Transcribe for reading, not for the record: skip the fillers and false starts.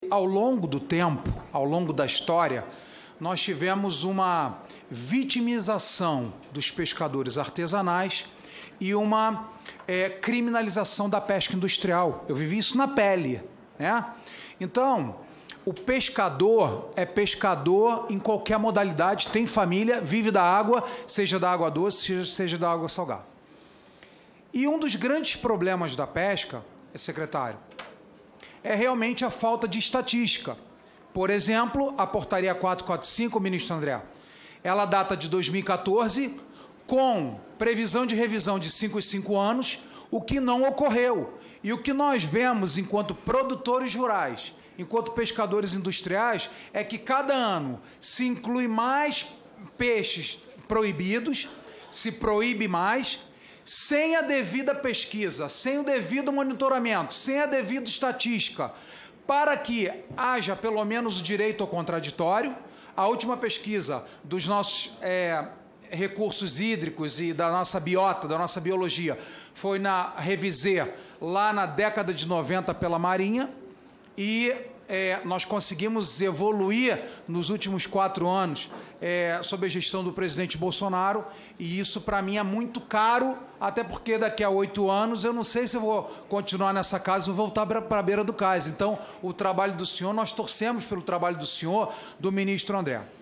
Ao longo do tempo, ao longo da história, nós tivemos uma vitimização dos pescadores artesanais e uma criminalização da pesca industrial. Eu vivi isso na pele, né? Então, o pescador é pescador em qualquer modalidade, tem família, vive da água, seja da água doce, seja da água salgada. E um dos grandes problemas da pesca, secretário, é realmente a falta de estatística. Por exemplo, a portaria 445, ministro André, ela data de 2014, com previsão de revisão de 5 em 5 anos, o que não ocorreu. E o que nós vemos enquanto produtores rurais, enquanto pescadores industriais, é que cada ano se inclui mais peixes proibidos, se proíbe mais, sem a devida pesquisa, sem o devido monitoramento, sem a devida estatística, para que haja pelo menos o direito ao contraditório. A última pesquisa dos nossos recursos hídricos e da nossa biota, da nossa biologia, foi na Revisê, lá na década de 90 pela Marinha, e nós conseguimos evoluir nos últimos 4 anos sob a gestão do presidente Bolsonaro, e isso para mim é muito caro, até porque daqui a 8 anos eu não sei se eu vou continuar nessa casa ou voltar para a beira do cais. Então, o trabalho do senhor, nós torcemos pelo trabalho do senhor, do ministro André.